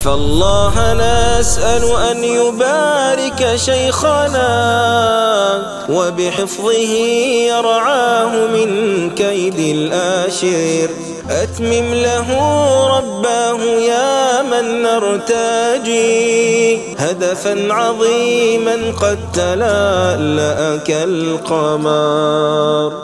فالله نسأل أن يبارك شيخنا وبحفظه يرعاه من كيد الآشر. أتمم له رباه يا من نرتجي هدفا عظيما قد تلألأ كالقمر.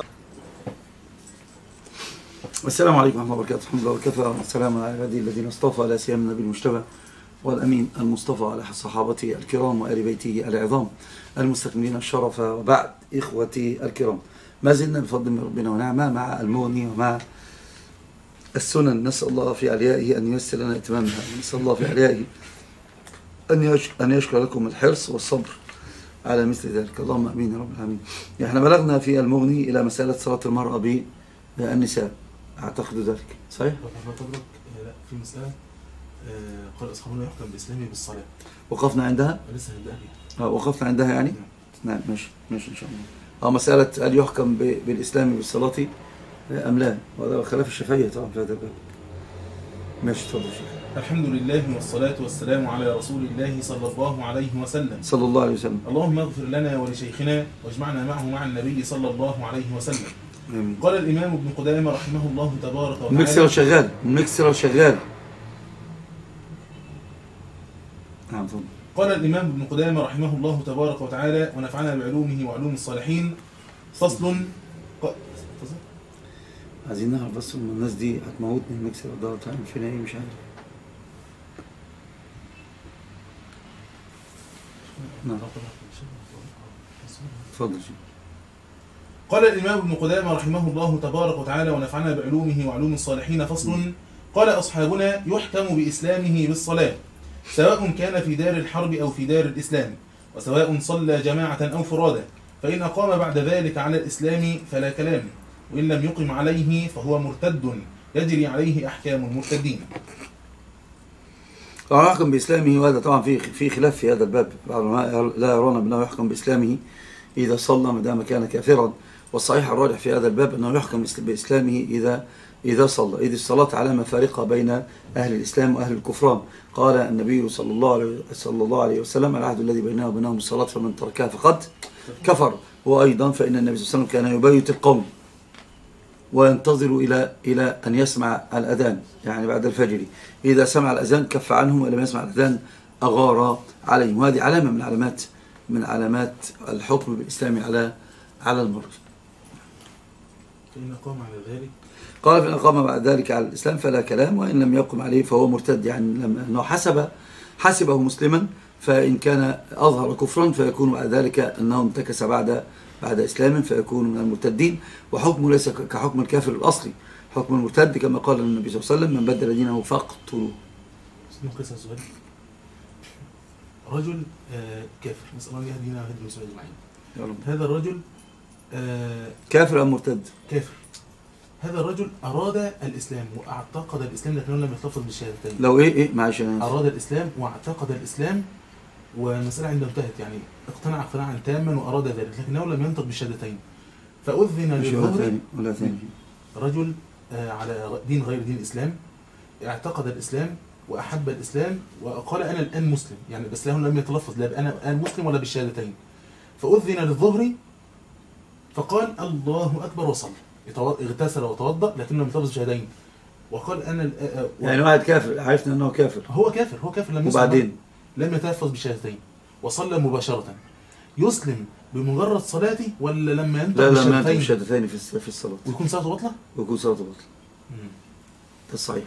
السلام عليكم ورحمة الله وبركاته. الحمد لله وكفى والسلام على عباده الذين اصطفى، لا سيما النبي المجتبى والأمين المصطفى على صحابته الكرام وآل بيته العظام المستكملين الشرف. وبعد، إخوتي الكرام، ما زلنا بفضل من ربنا ونعمة مع المغني ومع السنن. نسأل الله في عليائه أن ييسر لنا إتمامها، نسأل الله في عليائه أن يشكر لكم الحرص والصبر على مثل ذلك. اللهم أمين يا رب العالمين. احنا بلغنا في المغني إلى مسألة صلاة المرأة بالنساء، أعتقد ذلك صحيح؟ لا، في مسألة قال أصحابنا يحكم بإسلامه بالصلاة، وقفنا عندها؟ لسه هنبدأ وقفنا عندها يعني؟ نعم، ماشي إن شاء الله. مسألة هل يحكم بالإسلام بالصلاة أم لا؟ وهذا خلاف الشافعية طبعا في هذا الباب. ماشي، اتفضل شيخ. الحمد لله والصلاة والسلام على رسول الله صلى الله عليه وسلم. صلى الله عليه وسلم. اللهم اغفر لنا ولشيخنا واجمعنا معه مع النبي صلى الله عليه وسلم. آمين. قال الإمام ابن قدامة رحمه الله تبارك وتعالى. المكسر شغال. نعم، تفضل. قال الإمام ابن قدامة رحمه الله تبارك وتعالى ونفعنا بعلومه وعلوم الصالحين. فصل. عايزين نعرف بس الناس دي هتموتني المكسر ده تعمل فينا ايه مش عارف. نعم، اتفضل شيخ. قال الإمام ابن قدامة رحمه الله تبارك وتعالى ونفعنا بعلومه وعلوم الصالحين. فصل. قال أصحابنا يحكم بإسلامه بالصلاة، سواء كان في دار الحرب أو في دار الإسلام، وسواء صلى جماعة أو فرادى، فإن أقام بعد ذلك على الإسلام فلا كلام، وإن لم يقم عليه فهو مرتد يجري عليه أحكام المرتدين. طبعا يحكم بإسلامه، وهذا طبعا في خلاف في هذا الباب. بعض لا يرون بأنه يحكم بإسلامه إذا صلى ما دام كان كافرا، والصحيح الراجح في هذا الباب أنه يحكم بإسلامه إذا صلى، إذ الصلاة علامة فارقة بين أهل الإسلام وأهل الكفران. قال النبي صلى الله عليه وسلم: العهد الذي بيننا وبينهم الصلاة فمن تركها فقد كفر. وأيضا فإن النبي صلى الله عليه وسلم كان يبيت القوم وينتظر إلى أن يسمع الأذان، يعني بعد الفجر. إذا سمع الأذان كف عنهم، ولم يسمع الأذان أغار عليهم. وهذه علامة من علامات الحكم بالإسلام على المرء. فإن قام على ذلك، قال: فإن قام بعد ذلك على الإسلام فلا كلام، وإن لم يقم عليه فهو مرتد. يعني أنه حسبه مسلما، فإن كان أظهر كفرا فيكون بعد ذلك أنه انتكس بعد إسلام فيكون من المرتدين. وحكمه ليس كحكم الكافر الأصلي، حكم المرتد كما قال النبي صلى الله عليه وسلم: من بدل دينه فاقتلوه. رجل كافر، نسأل الله يهدينا ويهدي المسلمين أجمعين. هذا الرجل كافر أم مرتد؟ كافر. هذا الرجل أراد الإسلام واعتقد الإسلام لكنه لم يتلفظ بالشهادتين. لو إيه معلش، أراد الإسلام واعتقد الإسلام، والمسألة عنده انتهت، يعني اقتنع اقتناعا تاما وأراد ذلك لكنه لم ينطق بالشهادتين. فأذن للظهر. ولا ثاني. رجل على دين غير دين الإسلام، اعتقد الإسلام وأحب الإسلام وقال أنا الآن مسلم، يعني بس له لم يتلفظ لا أنا الآن مسلم ولا بالشهادتين. فأذن للظهر فقال الله أكبر وصلى، اغتسل وتوضأ لكنه لم يتلفظ بالشهادتين، وقال أنا يعني واحد كافر، عرفنا أنه كافر. هو كافر لم يسلم، وبعدين لم يتلفظ بالشهادتين وصلى مباشرة. يسلم بمجرد صلاته ولا لما ينطق بالشهادتين في الصلاة ويكون صلاته باطلة؟ ويكون صلاته باطلة. ده الصحيح.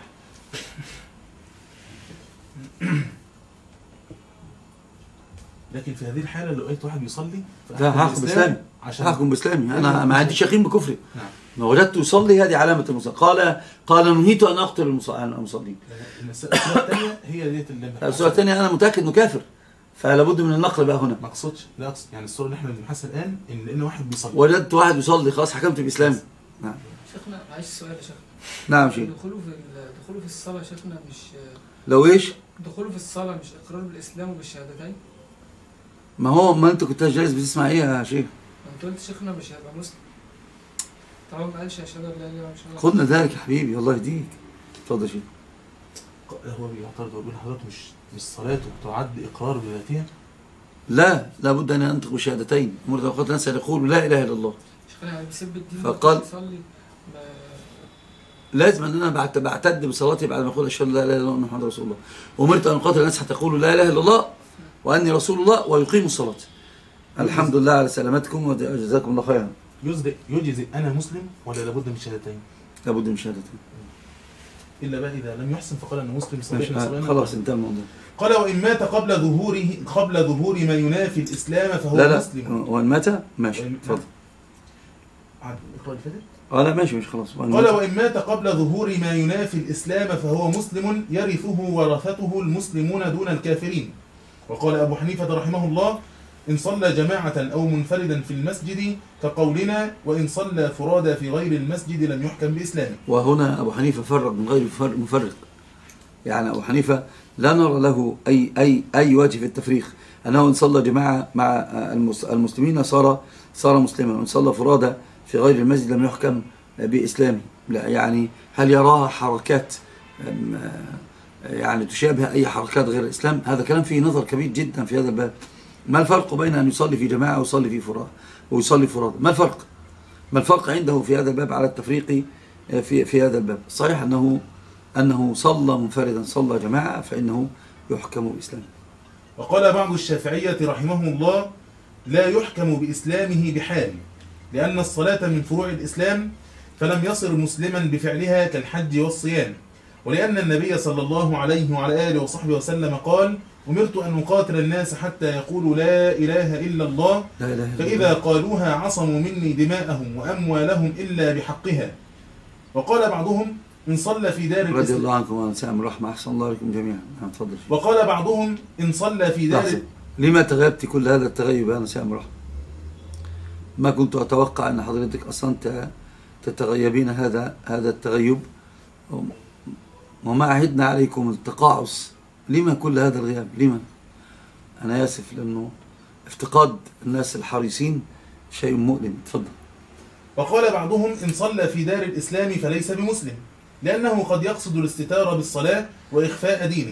لكن في هذه الحالة لو لقيت واحد يصلي لا هحكم بإسلامي، أنا ما عنديش يقين بكفري. نعم. ما وجدته يصلي هذه علامة المصلي. قال نهيت أن أقتل المصلين. السورة الثانية هي ديت السورة الثانية أنا متأكد إنه كافر، فلا بد من النقل بقى هنا. ما أقصدش، لا أقصد يعني السورة اللي احنا بنبحثها الآن إن واحد بيصلي. وجدت واحد يصلي خلاص حكمت بإسلامي. نعم. شيخنا عايز سؤال يا شيخ. نعم شيخ. دخوله في الصلاة شيخنا مش لو إيش؟ دخوله في الصلاة مش إقرار بالإسلام وبالشهادتين؟ ما أنت كنت جالس بتسمع إيه يا شيخ؟ أنت قلت شيخنا مش هيبقى مسلم. طبعا ما قالش أشهد أن لا إله إلا الله. خدنا ذلك يا حبيبي، الله يهديك. اتفضل يا شيخ. هو بيعترض وبيقول لحضرتك مش صلاته تعد إقرار بذاتها؟ لا، لابد أن ينطق بشهادتين. أمرت أن أقاتل الناس أن يقولوا لا إله إلا الله. شيخنا يعني بيسب الدين فقال يصلي لازم ان انا بعتد بصلاتي بعد ما اقول اشهد ان لا اله الا الله وان محمد رسول الله. امرت ان اقاتل الناس حتى يقولوا لا اله الا الله واني رسول الله ويقيموا الصلاه. الحمد لله على سلامتكم وجزاكم الله خيرا. يجزئ انا مسلم ولا لابد من شهادتين؟ لابد من شهادتين. الا بقى اذا لم يحسن فقال انه مسلم خلاص انتهى الموضوع. قال وان مات قبل ظهور ما ينافي الاسلام فهو لا مسلم. وان مات ماشي اتفضل. عاد اقرا اللي فاتت. لا ماشي مش خلاص. قال وإن مات قبل ظهور ما ينافي الإسلام فهو مسلم يرثه ورثته المسلمون دون الكافرين. وقال أبو حنيفة رحمه الله إن صلى جماعة أو منفردا في المسجد كقولنا وإن صلى فرادى في غير المسجد لم يحكم بإسلامه. وهنا أبو حنيفة فرق من غير مفرق. يعني أبو حنيفة لا نرى له أي وجه في التفريق، أنه إن صلى جماعة مع المسلمين صار مسلما، وإن صلى فرادى في غير المسجد لم يحكم بإسلامه. لا يعني هل يراها حركات يعني تشابه أي حركات غير الإسلام؟ هذا كلام فيه نظر كبير جدا في هذا الباب. ما الفرق بين أن يصلي في جماعة ويصلي فرادى؟ ما الفرق عنده في هذا الباب على التفريق في هذا الباب؟ صحيح أنه صلى منفردا صلى جماعة فإنه يحكم بإسلامه. وقال بعض الشافعية رحمه الله لا يحكم بإسلامه بحال، لأن الصلاة من فروع الإسلام فلم يصر مسلما بفعلها كالحج والصيام، ولأن النبي صلى الله عليه وعلى آله وصحبه وسلم قال أمرت أن أقاتل الناس حتى يقولوا لا إله إلا الله فإذا قالوها عصموا مني دماءهم وأموالهم إلا بحقها. وقال بعضهم إن صلى في دار رضي الله عنكم وأنسام الرحمة أحسن الله لكم جميعا. تفضل. وقال بعضهم إن صلى في دار لما تغيبت كل هذا التغيب يا أنسام الرحمة؟ ما كنت أتوقع أن حضرتك أصلا تتغيبين هذا التغيب، وما عهدنا عليكم التقاعس. لما كل هذا الغياب؟ لما؟ أنا آسف لأنه افتقاد الناس الحريصين شيء مؤلم. تفضل. وقال بعضهم إن صلى في دار الإسلام فليس بمسلم، لأنه قد يقصد الاستتارة بالصلاة وإخفاء دينه،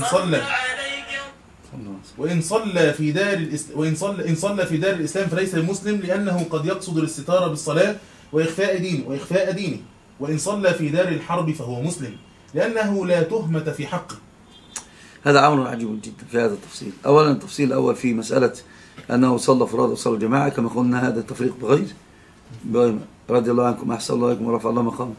وإن صلى في دار الإسلام فليس بمسلم لأنه قد يقصد الاستتارة بالصلاة وإخفاء دينه، وإن صلى في دار الحرب فهو مسلم لأنه لا تهمة في حقه. هذا أمر عجيب جدا في هذا التفصيل. أولا التفصيل الأول في مسألة أنه صلى فرادى وصلى جماعة كما قلنا هذا التفريق بغير رضي الله عنكم أحسن الله لكم ورفع الله مقامه.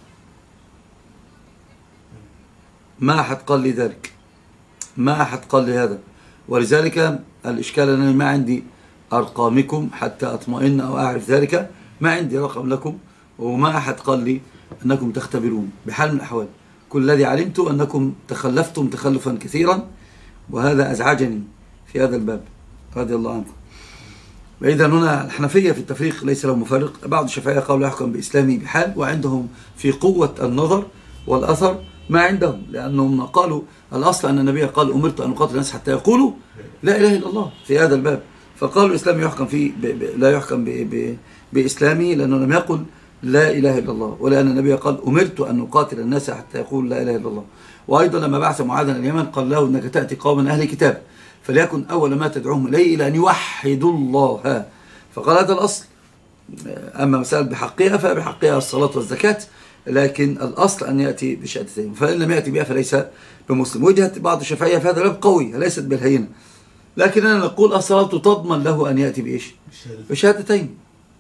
ما أحد قال لي ذلك، ما أحد قال لي هذا، ولذلك الإشكال أنني ما عندي أرقامكم حتى أطمئن أو أعرف ذلك. ما عندي رقم لكم، وما أحد قال لي أنكم تختبرون بحال من الأحوال. كل الذي علمت أنكم تخلفتم تخلفا كثيرا، وهذا أزعجني في هذا الباب رضي الله عنكم. وإذا هنا الحنفية في التفريق ليس له مفرق. بعض الشافعية قالوا يحكم بإسلامه بحال، وعندهم في قوة النظر والأثر ما عندهم، لأنهم قالوا الأصل أن النبي قال أمرت أن أقاتل الناس حتى يقولوا لا إله إلا الله في هذا الباب. فقالوا الإسلام يحكم لا يحكم بإسلامه لأنه لم يقل لا إله إلا الله، ولأن النبي قال أمرت أن أقاتل الناس حتى يقولوا لا إله إلا الله. وأيضا لما بعث معاذا اليمن قال له أنك تأتي قوما أهل كتاب فليكن أول ما تدعوهم إليه إلى أن يوحدوا الله. فقال هذا الأصل. أما مسألة بحقها فبحقها الصلاة والزكاة، لكن الأصل أن يأتي بشهادتين، فإن لم يأتي بها فليس بمسلم. وجهة بعض الشافعية في هذا الباب قوية ليست بالهينة، لكننا نقول الصلاة تضمن له أن يأتي بإيش؟ بشهادتين.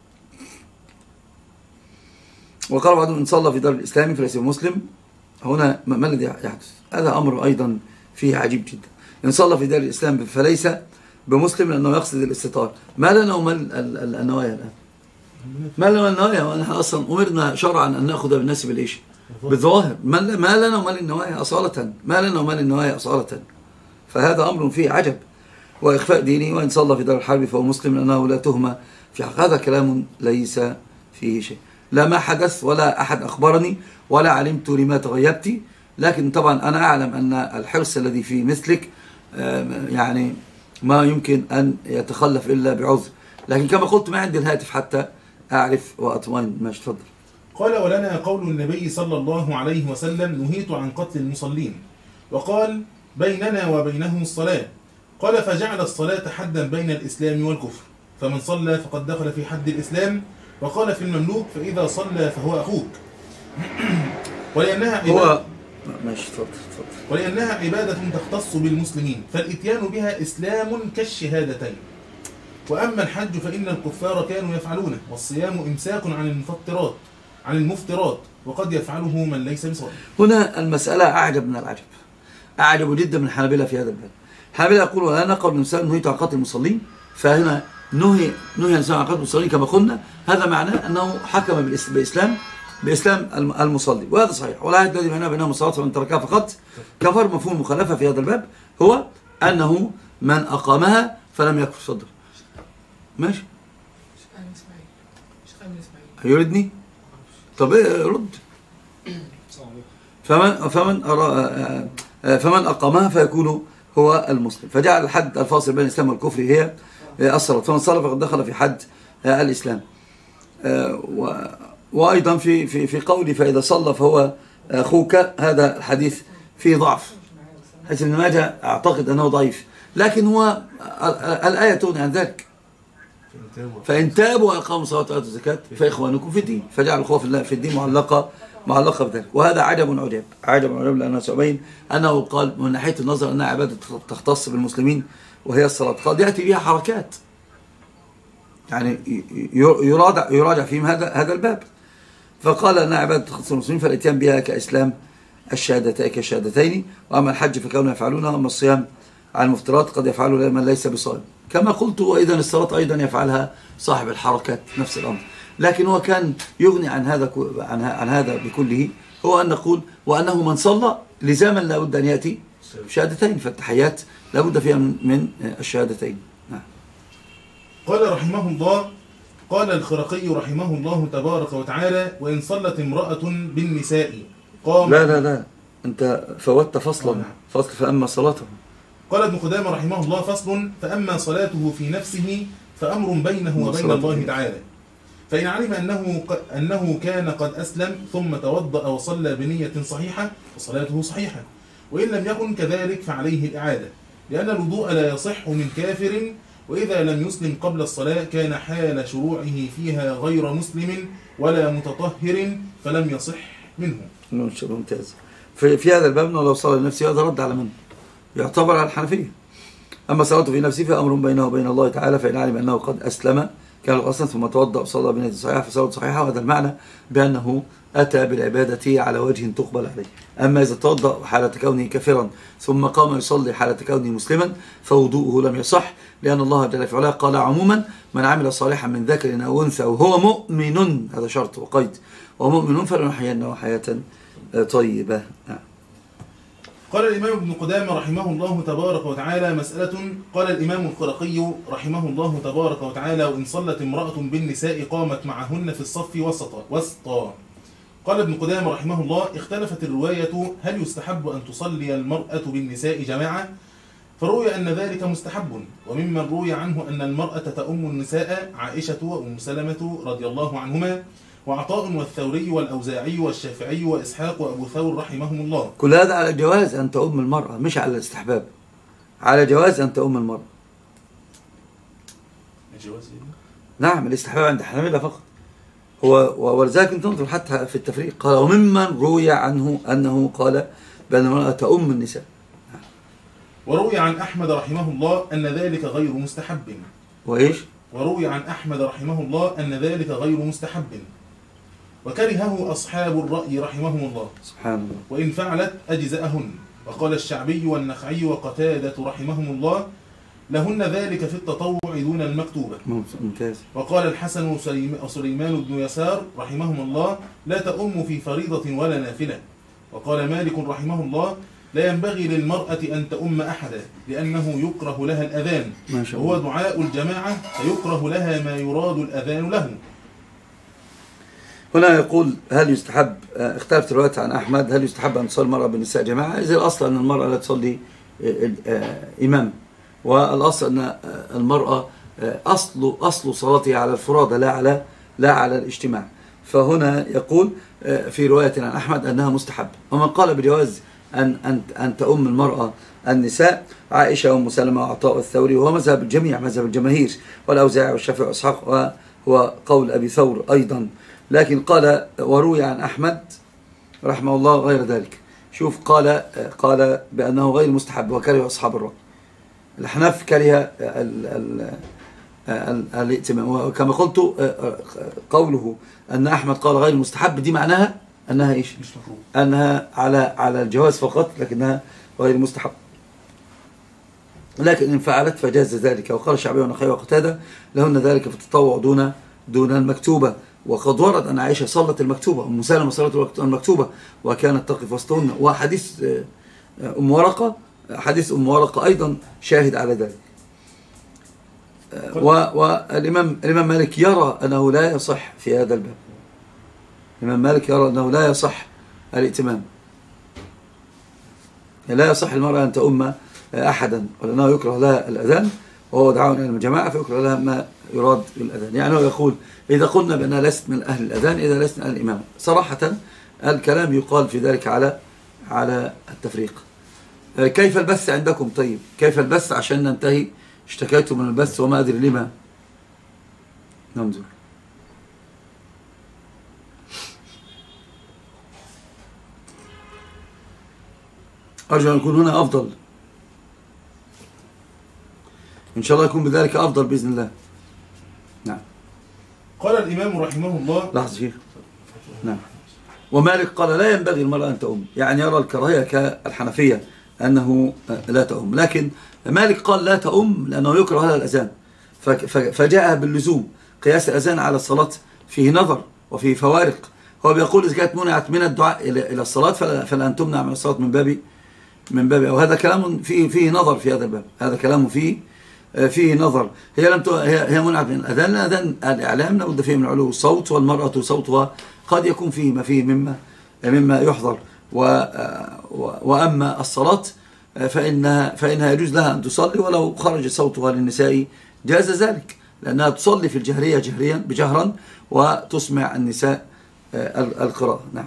وقال بعضهم إن صلى في دار الإسلام فليس بمسلم. هنا ما الذي يحدث؟ هذا أمر أيضا فيه عجيب جدا. إن صلى في دار الإسلام فليس بمسلم لأنه يقصد الاستتار. ما لنا وما النوايا الآن؟ ما لنا النوايا ونحن أصلا أمرنا شرعا أن نأخذ بالناس بالإيش؟ بالظواهر. ما لنا وما النوايا أصالة، ما لنا وما النوايا أصالة. فهذا أمر فيه عجب. وإخفاء ديني وإن صلى في دار الحرب فهو مسلم لأنه لا تهمة في حق. هذا كلام ليس فيه شيء. لا ما حدث ولا أحد أخبرني ولا علمت لما تغيبت، لكن طبعا أنا أعلم أن الحرص الذي في مثلك يعني ما يمكن أن يتخلف إلا بعذر، لكن كما قلت ما عندي الهاتف حتى أعرف وأطمئن. ماشي تفضل. قال ولنا قول النبي صلى الله عليه وسلم نهيت عن قتل المصلين، وقال بيننا وبينهم الصلاة. قال فجعل الصلاة حدا بين الإسلام والكفر، فمن صلى فقد دخل في حد الإسلام. وقال في المملوك فإذا صلى فهو أخوك. ولأنها عبادة ماشي اتفضل. ولأنها عبادة تختص بالمسلمين، فالإتيان بها إسلام كالشهادتين. وأما الحج فإن الكفار كانوا يفعلونه، والصيام إمساك عن المفترات وقد يفعله من ليس بصائم. هنا المسألة أعجب من العجب، أعجب جدا من الحنابلة في هذا الباب. الحنابلة يقولون ولا نقل الإنسان نهيت عن قتل المصلين، فهنا نهي الإنسان عن قتل المصلين كما قلنا، هذا معناه أنه حكم بإسلام المصلي، وهذا صحيح. والعهد الذي بينهم الصلاة فمن تركها فقد كفر. مفهوم مخالفة في هذا الباب هو أنه من أقامها فلم يكفر. صدر ماشي يردني. طب رد. فمن أقامها فيكون هو المسلم. فجعل الحد الفاصل بين الإسلام والكفر هي الصلاة، فمن صلى فقد دخل في حد الإسلام. وأيضا في قولي فإذا صلى فهو أخوك، هذا الحديث فيه ضعف، حيث ابن ماجه أعتقد أنه ضعيف، لكن هو الآية تغني عن ذلك. فإن تابوا وأقاموا الصلاة وآتوا الزكاة فإخوانكم في الدين، فجعل الأخوة في الدين معلقة بذلك. وهذا عجب لأنه سأبين أنه قال من ناحية النظر أنها عبادة تختص بالمسلمين وهي الصلاة، قد يأتي بها حركات يعني يراجع فيهم هذا الباب. فقال أنها عبادة تختص بالمسلمين فالاتيان بها كإسلام الشهادتين. وأما الحج فكانوا يفعلونها، وأما الصيام عن المفترات قد يفعله من ليس بصائم كما قلت. وإذا الصلاة أيضا يفعلها صاحب الحركات نفس الأمر. لكن هو كان يغني عن هذا بكله، هو أن نقول وأنه من صلى لزاما لا بد أن يأتي شهادتين، فالتحيات لا بد فيها من الشهادتين. نعم. قال رحمه الله، قال الخرقي رحمه الله تبارك وتعالى وإن صلت امرأة بالنساء قام. لا أنت فوت فصل فأما صلاته. قال ابن قدامة رحمه الله فصل فأما صلاته في نفسه فأمر بينه وبين الله تعالى، فإن علم أنه كان قد أسلم ثم توضأ وصلى بنية صحيحة فصلاته صحيحة، وإن لم يكن كذلك فعليه الإعادة، لأن الوضوء لا يصح من كافر، وإذا لم يسلم قبل الصلاة كان حال شروعه فيها غير مسلم ولا متطهر فلم يصح منه. ممتاز. في هذا الباب لو صلى لنفسه هذا رد على من يعتبر على الحنفية. أما صلاته في نفسه فأمر بينه وبين الله تعالى، فإن علم أنه قد أسلم كان أصلا ثم توضأ وصلى بنية صحيحة فصلاته صحيحة، وهذا المعنى بأنه أتى بالعبادة على وجه تقبل عليه. أما إذا توضأ حالة كونه كافرا ثم قام يصلي حالة كونه مسلما فوضوءه لم يصح، لأن الله جل في علاه قال عموما من عمل صالحا من ذكر أو أنثى وهو مؤمن، هذا شرط وقيد، ومؤمن فلنحيينه حياة طيبة. قال الإمام ابن قدامة رحمه الله تبارك وتعالى مسألة. قال الإمام الخرقي رحمه الله تبارك وتعالى وإن صلت امرأة بالنساء قامت معهن في الصف وسطا. قال ابن قدامة رحمه الله اختلفت الرواية هل يستحب أن تصلي المرأة بالنساء جماعة، فروي أن ذلك مستحب، وممن روي عنه أن المرأة تؤم النساء عائشة وأم سلمة رضي الله عنهما، وعطاء والثوري والأوزاعي والشافعي وإسحاق وأبو ثور رحمهم الله. كل هذا على جواز أن تؤم المرأة، مش على الاستحباب، على جواز أن تؤم المرأة. الجواز نعم، الاستحباب عند الحنابلة فقط. ولذلك انت تنظر حتى في التفريق قال وممن روي عنه أنه قال بأن المرأة تؤم النساء. وروي عن أحمد رحمه الله أن ذلك غير مستحب. وإيش؟ وروي عن أحمد رحمه الله أن ذلك غير مستحب، وكرهه أصحاب الرأي رحمهم الله. سبحان الله. وإن فعلت أجزأهن. وقال الشعبي والنخعي وقتادة رحمهم الله لهن ذلك في التطوع دون المكتوبة. ممتاز. وقال الحسن وسليمان بن يسار رحمهم الله لا تؤم في فريضة ولا نافلة. وقال مالك رحمه الله لا ينبغي للمرأة أن تؤم أحدا لأنه يكره لها الأذان، وهو دعاء الجماعة فيكره لها ما يراد الأذان له. هنا يقول هل يستحب، اختلفت الروايات عن أحمد هل يستحب أن تصلي المرأة بالنساء جماعة؟ إذا الأصل أن المرأة لا تصلي إمام، والأصل أن المرأة أصل صلاتها على الفرادى لا على الاجتماع. فهنا يقول في رواية عن أحمد أنها مستحب، ومن قال بجواز أن تؤم المرأة النساء. عائشة وأم سلمة وعطاء الثوري، وهو مذهب الجميع، مذهب الجماهير والأوزاعي والشافعي وإسحاق، وهو قول أبي ثور أيضا. لكن قال وروي عن أحمد رحمه الله غير ذلك. شوف، قال بأنه غير مستحب وكره أصحاب الرأي. الأحناف كره الائتمام، وكما قلت قوله أن أحمد قال غير مستحب دي معناها أنها إيش؟ أنها على الجواز فقط، لكنها غير مستحب. لكن إن فعلت فجاز ذلك. وقال الشعبي ونخيل وقتادة لهن ذلك في التطوع دون المكتوبة. وقد ورد أن عائشة صلت المكتوبة، أم سلمة صلت المكتوبة وكانت تقف وسطهن. وحديث حديث أم ورقة أيضا شاهد على ذلك. والإمام مالك يرى أنه لا يصح في هذا الباب. الإمام مالك يرى أنه لا يصح الائتمام، لا يصح المرأة أن تؤم أحدا، ولأنه يكره لها الأذان، وهو دعاء إلى الجماعة فيكره لها ما يراد بالأذان. يعني هو يقول إذا قلنا بأنها ليست من أهل الأذان إذا ليست من أهل الإمامة. صراحة الكلام يقال في ذلك على التفريق. كيف البث عندكم؟ طيب كيف البث عشان ننتهي؟ اشتكيتم من البث وما أدري لما. ننظر. أرجو أن يكون هنا أفضل، إن شاء الله يكون بذلك أفضل بإذن الله. نعم. قال الإمام رحمه الله. لحظة شيخ. نعم. ومالك قال لا ينبغي المرأة أن تؤم، يعني يرى الكراهية كالحنفية أنه لا تؤم، لكن مالك قال لا تؤم لأنه يكره لها الأذان، فجاء باللزوم. قياس الأذان على الصلاة فيه نظر وفيه فوارق. هو بيقول إذا كانت منعت من الدعاء إلى الصلاة فلا أن تمنع من الصلاة من باب أو هذا كلام فيه نظر في هذا الباب. هذا كلام فيه نظر. هي منعت من الأذان، الأذان الإعلام لابد فيه من علو الصوت، والمرأة صوتها قد يكون فيه ما فيه مما يحضر. وأما الصلاة فإنها يجوز لها أن تصلي ولو خرج صوتها للنساء جاز ذلك، لأنها تصلي في الجهرية بجهرا وتسمع النساء القراءة. نعم.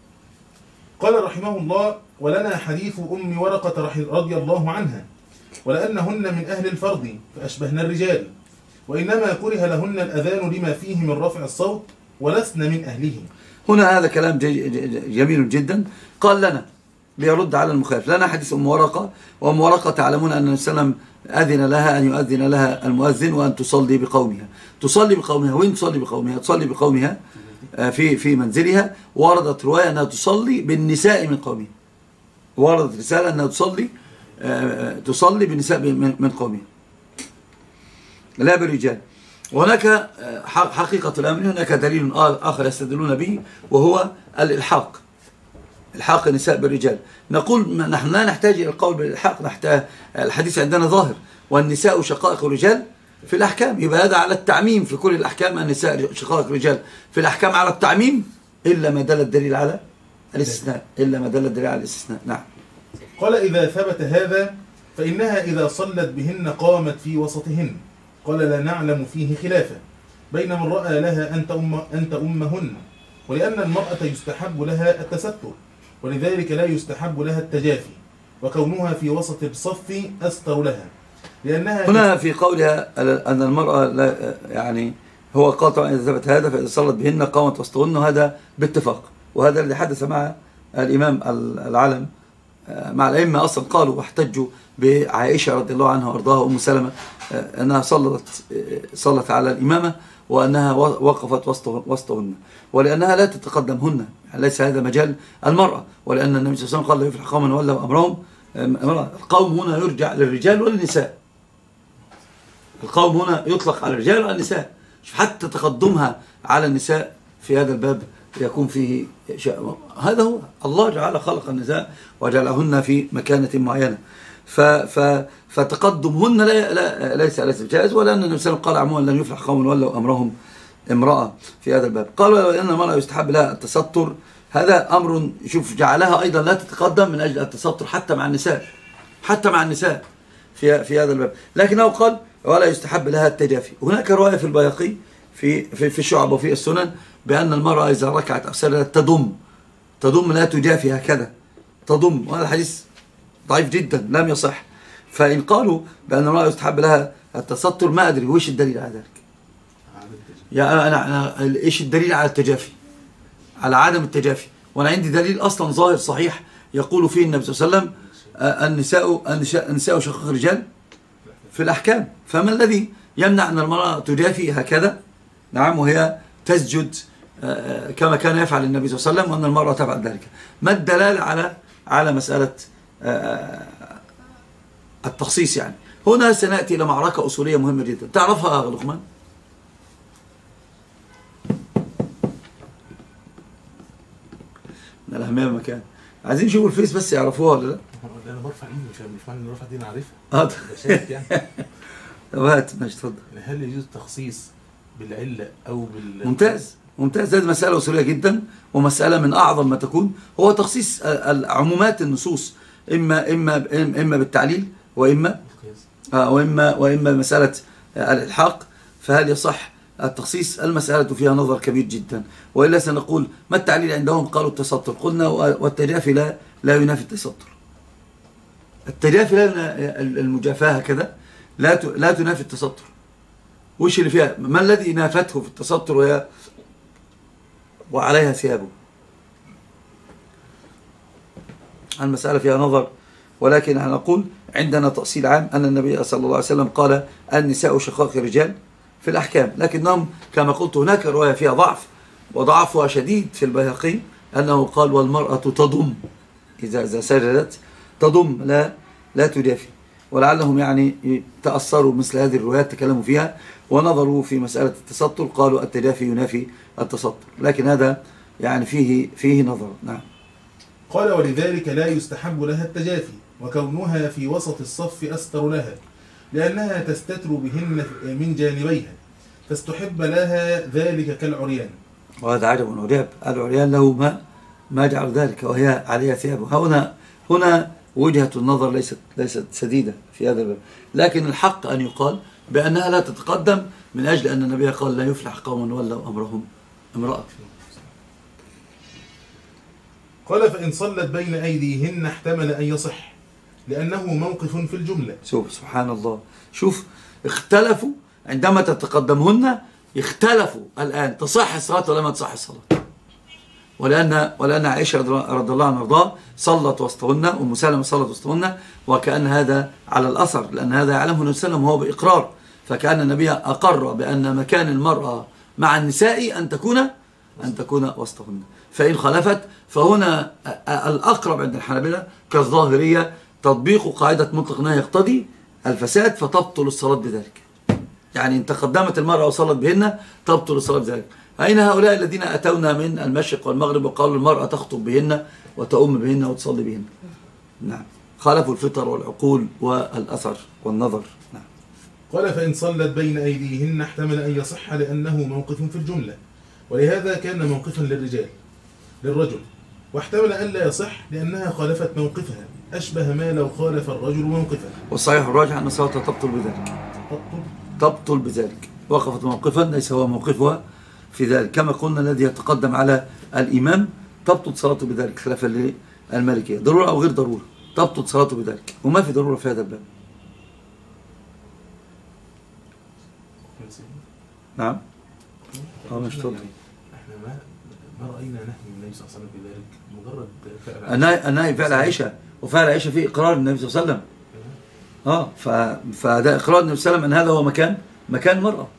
قال رحمه الله: ولنا حديث أم ورقة رضي الله عنها، ولأنهن من أهل الفرض فأشبهن الرجال، وإنما كره لهن الأذان لما فيه من رفع الصوت ولسن من أهله. هنا هذا كلام جميل جدا. قال لنا بيرد على المخالف. لنا حديث أم ورقة، وأم ورقة تعلمون أن النبي صلى الله عليه وسلم أذن لها أن يؤذن لها المؤذن وأن تصلي بقومها. وين تصلي بقومها؟ تصلي بقومها في منزلها. وردت رواية أنها تصلي بالنساء من قومها، وردت رسالة أنها تصلي بالنساء من قومها لا بالرجال. وهناك حقيقة الأمر، هناك دليل آخر يستدلون به، وهو الإلحاق النساء بالرجال. نقول نحن لا نحتاج إلى القول بالإلحاق، نحتاج الحديث عندنا ظاهر، والنساء شقائق الرجال في الأحكام. يبقى هذا على التعميم في كل الأحكام، النساء شقائق الرجال في الأحكام على التعميم، إلا ما دل الدليل على الاستثناء. نعم. قال: إذا ثبت هذا فإنها إذا صلت بهن قامت في وسطهن. قال: لا نعلم فيه خلافا بين من رأى لها أن تؤمهن، ولأن المرأة يستحب لها التستر، ولذلك لا يستحب لها التجافي، وكونها في وسط الصف أستر لها، لأنها هنا في قولها أن المرأة لا، يعني هو قال طبعا إذا ثبت هذا فإذا صلت بهن قامت وسطهن، هذا باتفاق، وهذا الذي حدث مع الإمام العلم مع الأئمة. أصلا قالوا واحتجوا بعائشة رضي الله عنها وأرضاها أم سلمة أنها صلت على الإمامة، وأنها وقفت وسطهن، ولأنها لا تتقدمهن، يعني ليس هذا مجال المرأة، ولأن النبي صلى الله عليه وسلم قال لا يفلح قوما ولوا أمرهم. القوم هنا يرجع للرجال والنساء، القوم هنا يطلق على الرجال والنساء، حتى تقدمها على النساء في هذا الباب يكون فيه هذا هو الله جعل خلق النساء وجعلهن في مكانة معينة، فتقدمهن ليس جائز، ولأن النبي صلى الله عليه وسلم قال عموما لن يفلح قوم ولوا أمرهم امرأة في هذا الباب. قالوا لأن المرأة يستحب لها التستر، هذا أمر شوف جعلها أيضا لا تتقدم من أجل التستر حتى مع النساء في هذا الباب، لكنه قال ولا يستحب لها التجافي. هناك رواية في البيهقي في الشعب وفي السنن بأن المرأة إذا ركعت أو سجدت تضم لا تجافي هكذا، تضم، وهذا الحديث ضعيف جدا لم يصح. فإن قالوا بأن المرأة يستحب لها التستر، ما أدري وإيش الدليل على ذلك. يعني أنا إيش الدليل على التجافي، على عدم التجافي؟ وأنا عندي دليل أصلا ظاهر صحيح يقول فيه النبي صلى الله عليه وسلم النساء شقائق الرجال في الأحكام. فما الذي يمنع أن المرأة تجافي هكذا؟ نعم، وهي تسجد كما كان يفعل النبي صلى الله عليه وسلم، وأن المرأة تفعل ذلك. ما الدلالة على مسألة التخصيص؟ يعني هنا سنأتي إلى معركة أصولية مهمة جدا، تعرفها يا لقمان؟ من الأهمية بمكان. عايزين نشوفوا الفيس بس يعرفوها ولا لا؟ انا برفع ايدي، مش معنى ان رفع دي انا عارفها. شايف يعني. طب هات ماشي اتفضل. هل يجوز التخصيص بالعله او ممتاز ممتاز، هذه مسألة أصولية جدا، ومسألة من أعظم ما تكون، هو تخصيص عمومات النصوص إما بالتعليل وإما مسألة الإلحاق. فهل يصح التخصيص؟ المسألة فيها نظر كبير جدا، وإلا سنقول ما التعليل عندهم؟ قالوا التستر. قلنا والتجافي لا ينافي التستر. التجافي المجافاة هكذا لا تنافي التستر. وش اللي فيها؟ ما الذي نافته في التستر وعليها ثيابه؟ المسألة فيها نظر، ولكن نقول عندنا تأصيل عام أن النبي صلى الله عليه وسلم قال النساء شقائق الرجال في الأحكام. لكنهم كما قلت هناك رواية فيها ضعف، وضعفها شديد في البيهقي، أنه قال والمرأة تضم إذا سجدت، تضم لا تجافي. ولعلهم يعني تأثروا مثل هذه الروايات، تكلموا فيها ونظروا في مسألة التستر، قالوا التجافي ينافي التستر، لكن هذا يعني فيه نظر. نعم. قال ولذلك لا يستحب لها التجافي، وكونها في وسط الصف أستر لها، لأنها تستتر بهن من جانبيها، فاستحب لها ذلك كالعريان. وهذا عجب عجاب، العريان له ما جعل ذلك وهي عليها ثيابه. هنا وجهة النظر ليست سديدة في هذا الباب، لكن الحق أن يقال بأنها لا تتقدم، من أجل أن النبي قال لا يفلح قوم ولوا أمرهم امرأة. قال فإن صلت بين أيديهن احتمل أن يصح، لأنه موقف في الجملة. سبحان الله، شوف اختلفوا عندما تتقدمهن، اختلفوا الآن تصح الصلاة ولا ما تصح الصلاة. ولأن عائشة رضي الله عنها وارضاها صلت وسطهن، أم سلمة صلت وسطهن، وكأن هذا على الأثر، لأن هذا يعلمه النبي صلى الله عليه وسلم وهو بإقرار، فكأن النبي أقر بأن مكان المرأة مع النساء أن تكون وسطهن. فإن خالفت فهنا الأقرب عند الحنابلة كالظاهرية تطبيق قاعدة مطلق نهي يقتضي الفساد، فتبطل الصلاة بذلك. يعني إن تقدمت المرأة وصلت بهن تبطل الصلاة بذلك. أين هؤلاء الذين أتونا من المشرق والمغرب وقالوا المرأة تخطب بهن وتؤم بهن وتصلي بهن؟ نعم، خالفوا الفطر والعقول والأثر والنظر. نعم. قال فإن صلت بين أيديهن احتمل أن يصح، لأنه موقف في الجملة، ولهذا كان موقفا للرجل، واحتمل أن لا يصح لأنها خالفت موقفها، أشبه ما لو خالف الرجل موقفه. والصحيح الراجح أن صلاتها تبطل بذلك. وقفت موقفا ليس هو موقفها في ذلك، كما قلنا الذي يتقدم على الإمام تبطل صلاته بذلك، خلافا للمالكية. ضرورة أو غير ضرورة تبطل صلاته بذلك، وما في ضرورة في هذا الباب. نعم. مش تفضل. احنا ما رأينا نحن النبي صلى الله عليه وسلم بذلك، مجرد فعل النهي فعل عائشة، وفعل عائشة فيه إقرار النبي صلى الله عليه وسلم. فده إقرار النبي صلى الله عليه وسلم أن هذا هو مكان المرأة.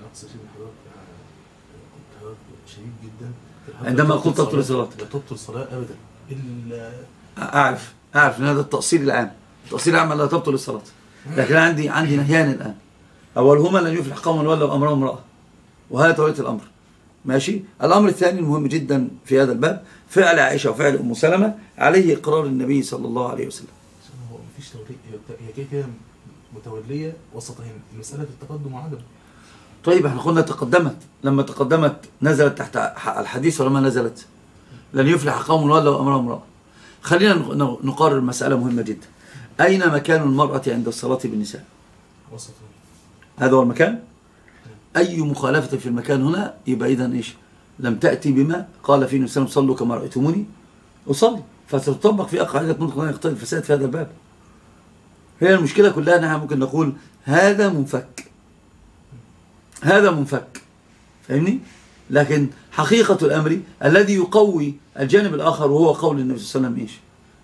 شديد جدا عندما قلت تبطل الصلاة، لا تبطل الصلاة أبدا إلا أعرف أن هذا التأصيل العام، التأصيل العام لا تبطل الصلاة، لكن عندي نهيان الآن. أولهما لن يفلح قوم ولوا أمرهم امرأة، وهذا تولية الأمر. ماشي. الأمر الثاني المهم جدا في هذا الباب فعل عائشة وفعل أم سلمة عليه إقرار النبي صلى الله عليه وسلم. هو مفيش تولية، هي كده متولية وسطهن، مسألة التقدم وعدم. طيب احنا قلنا تقدمت، لما تقدمت نزلت تحت الحديث ولا ما نزلت؟ لن يفلح قوم ولوا أمرهم امرأة. خلينا نقرر مسألة مهمة جدا. أين مكان المرأة عند الصلاة بالنساء؟ وسطهن. هذا هو المكان. أي مخالفة في المكان هنا يبقى إذن إيش؟ لم تأتي بما قال فيه النبي صلى الله عليه وسلم صلوا كما رأيتموني أصلي. فستطبق في قاعدة مطلق لا يقتضي الفساد في هذا الباب. هي المشكلة كلها أنها ممكن نقول هذا منفك، هذا منفك، فاهمني؟ لكن حقيقة الأمر الذي يقوي الجانب الآخر وهو قول النبي صلى الله عليه وسلم إيش؟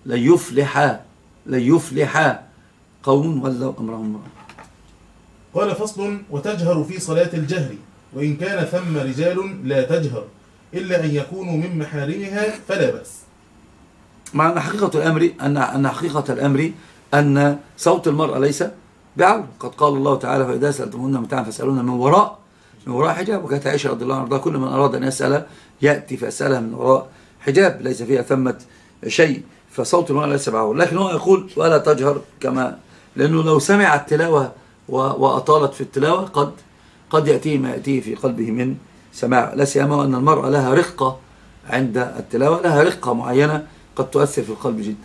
لن يفلح قوم ولوا أمرهم امرأة. قال فصل: وتجهر في صلاة الجهر، وإن كان ثم رجال لا تجهر إلا أن يكونوا من محارمها فلا بأس. مع أن حقيقة الأمر أن صوت المرأة ليس بعورة. قد قال الله تعالى: فإذا سألتموهن متاعا فاسألوهن من وراء حجاب. وكانت عائشة رضي الله عنها كل من أراد أن يسأل يأتي فأسألها من وراء حجاب ليس فيها ثمة شيء، فصوت المرأة ليس بعورة. لكن هو يقول ولا تجهر، كما لأنه لو سمع التلاوة وأطالت في التلاوة قد يأتيه ما يأتيه في قلبه من سماع، لا سيما أن المرأة لها رقة عند التلاوة، لها رقة معينة قد تؤثر في القلب جدا.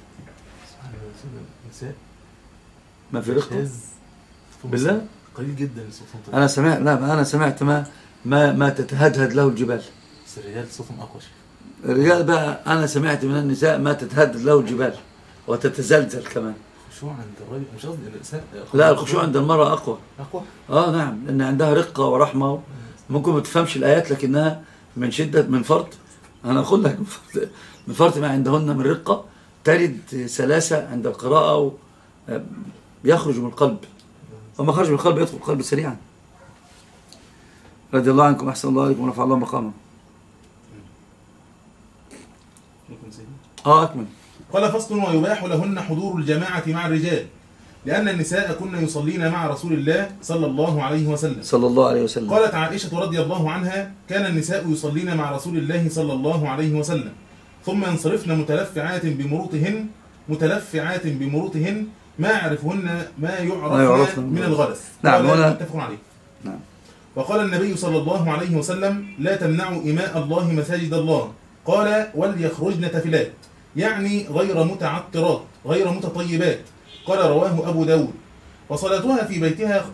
ما في رقة بالله قليل جدا صوتهم. أنا سمعت ما تتهدهد له الجبال. بس الرجال صوتهم أقوى شيء. الرجال بقى أنا سمعت من النساء ما تتهدد له الجبال وتتزلزل كمان. الخشوع عند الرجل مش قصدي النساء. لا، الخشوع عند المرأة أقوى. نعم، لأن عندها رقة ورحمة. ممكن ما تفهمش الآيات لكنها من شدة من فرط، أنا أقول لك من فرط ما عندهن من رقة تجد سلاسة عند القراءة يخرج من القلب، وما خرج من القلب يدخل القلب سريعا. رضي الله عنكم، أحسن الله عليكم ونفع الله مقامه. أكمل. قال فصل: ويباح لهن حضور الجماعة مع الرجال، لأن النساء كن يصلين مع رسول الله صلى الله عليه وسلم. قالت عائشة رضي الله عنها: كان النساء يصلين مع رسول الله صلى الله عليه وسلم ثم ينصرفن متلفعات بمروطهن ما يعرفهن ما يعرفن من الغلس. نعم، متفق عليه. نعم. وقال النبي صلى الله عليه وسلم: لا تمنعوا إماء الله مساجد الله. قال: وليخرجن تفلات، يعني غير متعطرات غير متطيبات. قال: رواه أبو داود. وصلاتها في بيتها.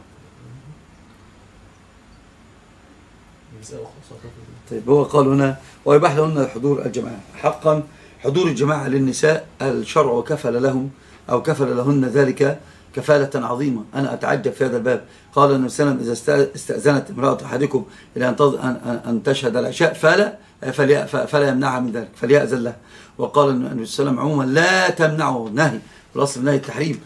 طيب، هو قال هنا ويباح لهن حضور الجماعة. حقا حضور الجماعة للنساء الشرع كفل لهم أو كفل لهن ذلك كفالة عظيمة. أنا أتعجب في هذا الباب. قال النبي صلى الله عليه وسلم: إذا استأذنت امرأة أحدكم إلى أن تشهد العشاء فلا يمنعها من ذلك، فليأذن لها. وقال النبي صلى الله عليه وسلم عموما: لا تمنعوا، نهي، والأصل نهي التحريم.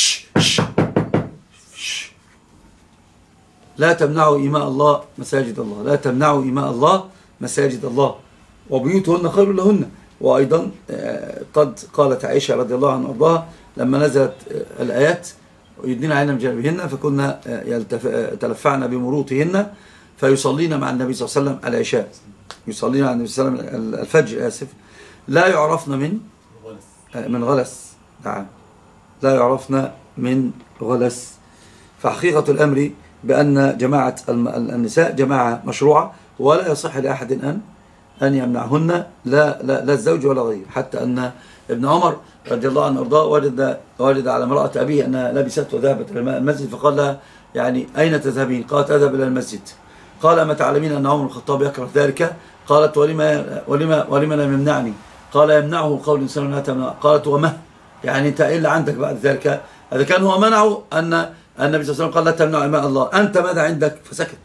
لا تمنعوا إماء الله مساجد الله، لا تمنعوا إماء الله مساجد الله، وبيوتهن خير لهن. وأيضا قد قالت عائشة رضي الله عنها وارضاها لما نزلت الآيات: يدنين علينا من جانبهن، فكنا تلفعن بمروطهن فيصلين مع النبي صلى الله عليه وسلم العشاء، يصلين مع النبي صلى الله عليه وسلم الفجر، لا يعرفن من غلس. نعم، لا يعرفن من غلس. فحقيقة الأمر بأن جماعة النساء جماعة مشروعة، ولا يصح لأحد أن يمنعهن، لا الزوج ولا غيره. حتى أن ابن عمر رضي الله عنه وارضاه وجد على امرأة أبيه أنها لبست وذهبت إلى المسجد، فقال لها: يعني أين تذهبين؟ قالت: أذهب إلى المسجد. قال: أما تعلمين أن عمر الخطاب يكره ذلك؟ قالت: ولما لم يمنعني؟ قال: يمنعه قول الإنسان لا تمنع. قالت: وما يعني أنت إيه اللي عندك بعد ذلك؟ هذا كان هو منعه أن النبي صلى الله عليه وسلم قال: لا تمنع إماء الله. أنت ماذا عندك؟ فسكت.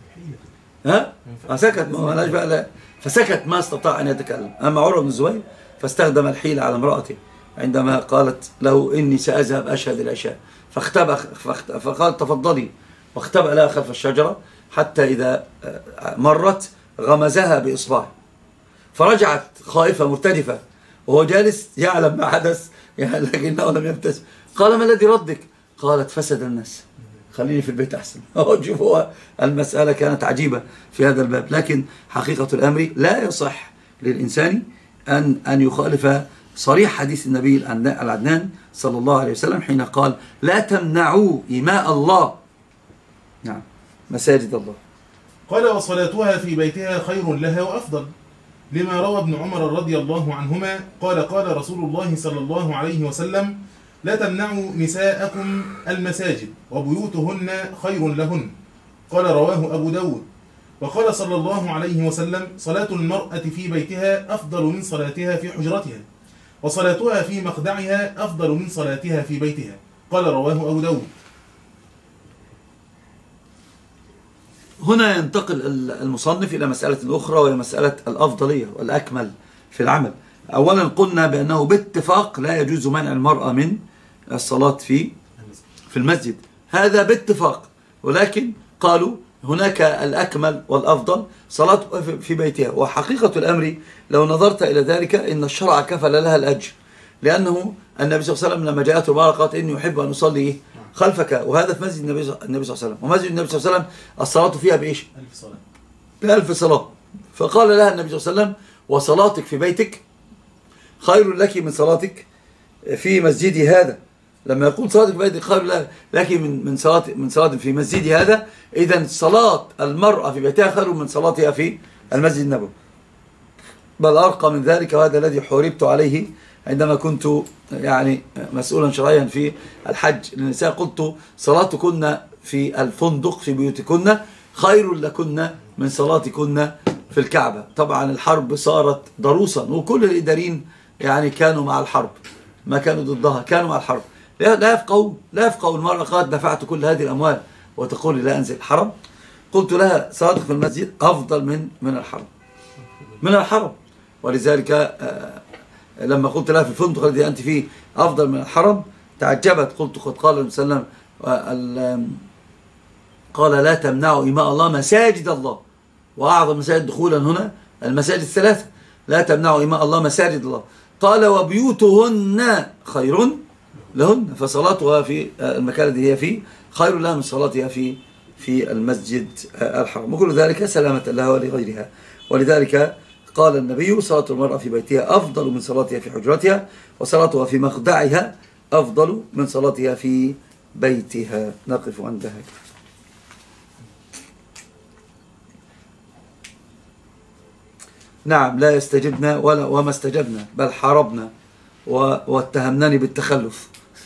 فسكت، فسكت، ما استطاع أن يتكلم. أما عروة بن الزبير فاستخدم الحيلة على امرأته عندما قالت له: إني سأذهب أشهد العشاء، فقال: تفضلي، واختبأ لها خلف الشجرة حتى إذا مرت غمزها بإصبعه، فرجعت خائفة مرتجفة وهو جالس يعلم ما حدث لكنه لم يبتسم. قال: ما الذي ردك؟ قالت: فسد الناس، خليني في البيت أحسن. شوف، هو المسألة كانت عجيبة في هذا الباب. لكن حقيقة الأمر لا يصح للإنسان أن يخالف صريح حديث النبي العدنان صلى الله عليه وسلم حين قال: لا تمنعوا إماء الله، نعم، مساجد الله. قال: وصلاتها في بيتها خير لها وأفضل، لما روى ابن عمر رضي الله عنهما قال: قال رسول الله صلى الله عليه وسلم: لا تمنعوا نساءكم المساجد وبيوتهن خير لهن. قال: رواه أبو داود. وقال صلى الله عليه وسلم: صلاة المرأة في بيتها أفضل من صلاتها في حجرتها. وصلاتها في مخدعها أفضل من صلاتها في بيتها. قال رواه أبو داود. هنا ينتقل المصنف إلى مسألة أخرى، وهي مسألة الأفضلية والأكمل في العمل. أولا قلنا بأنه باتفاق لا يجوز منع المرأة من الصلاة في المسجد، هذا باتفاق، ولكن قالوا هناك الأكمل والأفضل صلاة في بيتها. وحقيقة الأمر لو نظرت إلى ذلك إن الشرع كفل لها الأجر، لأنه النبي صلى الله عليه وسلم لما جاءته المرأة قالت إني أحب أن أصلي خلفك، وهذا في مسجد النبي صلى الله عليه وسلم، ومسجد النبي صلى الله عليه وسلم الصلاة فيها بإيش؟ 1000 صلاة. ب1000 صلاة. فقال لها النبي صلى الله عليه وسلم وصلاتك في بيتك خير لك من صلاتك في مسجدي هذا. لما يقول صلاتك في بيتك خير لك من صلاة في مسجدي هذا، إذن صلاة المرأة في بيتها خير من صلاتها في المسجد النبوي، بل أرقى من ذلك. وهذا الذي حوربت عليه عندما كنت يعني مسؤولا شرعيا في الحج للنساء. قلت صلاتكن في الفندق في بيوتكن خير لكن من صلاتكن في الكعبة. طبعا الحرب صارت ضروسا، وكل الإدارين يعني كانوا مع الحرب، ما كانوا ضدها، كانوا مع الحرب. لا يفقهوا المرأة قالت دفعت كل هذه الأموال وتقول لا أنزل الحرم. قلت لها صلاتك في المسجد أفضل من الحرم. ولذلك لما قلت لها في الفندق الذي أنت فيه أفضل من الحرم تعجبت. قلت قد قال النبي صلى الله عليه وسلم قال لا تمنعوا إماء الله مساجد الله، وأعظم مساجد دخولا هنا المساجد الثلاثة، لا تمنعوا إماء الله مساجد الله. قال وبيوتهن خير لهن، فصلاتها في المكان الذي هي فيه خير لها من صلاتها في المسجد الحرام، وكل ذلك سلامة لها ولغيرها. ولذلك قال النبي صلاة المرأة في بيتها أفضل من صلاتها في حجرتها، وصلاتها في مخدعها أفضل من صلاتها في بيتها. نقف عندها. نعم لا يستجبنا وما استجبنا، بل حاربنا واتهمناني بالتخلف.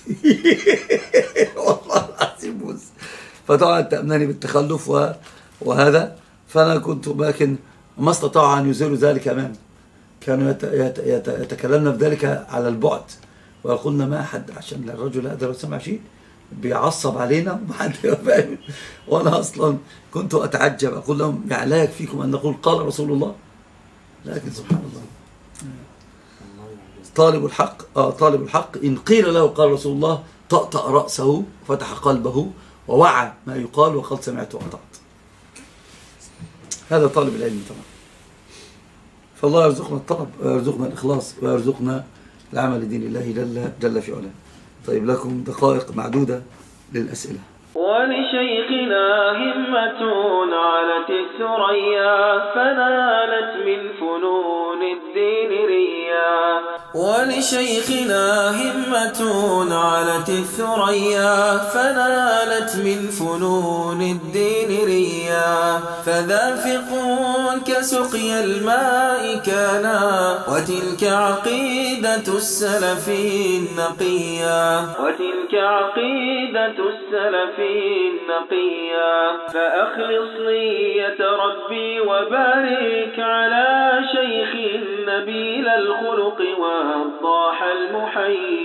والله العظيم. فطبعا اتهمناني بالتخلف وهذا، فأنا كنت لكن ما استطاع أن يزيلوا ذلك أمامي. كانوا يتكلمنا في ذلك على البعد، ويقولنا ما أحد، عشان الرجل هذا لو سمع شيء بيعصب علينا وما حد فاهم. وأنا أصلا كنت أتعجب، أقول لهم يعني لا يكفيكم أن نقول قال رسول الله؟ لكن سبحان الله طالب الحق إن قيل له قال رسول الله طأطأ رأسه فتح قلبه ووعى ما يقال وقد سمعت وأطعت. هذا طالب العلم طبعا. فالله يرزقنا الطلب ويرزقنا الإخلاص ويرزقنا العمل لدين الله جل في علاه. طيب لكم دقائق معدودة للأسئلة. ولشيخنا همة علت الثريا فنالت من فنون الدين ريا. ولشيخنا همة علت الثريا فنالت من فنون الدين ريا. فذا فقه كسقي الماء كان وتلك عقيدة السلف النقيا. وتلك عقيدة السلف النقيا. فأخلص نية ربي وبارك على شيخ نبيل الخلق والضاح المحيي.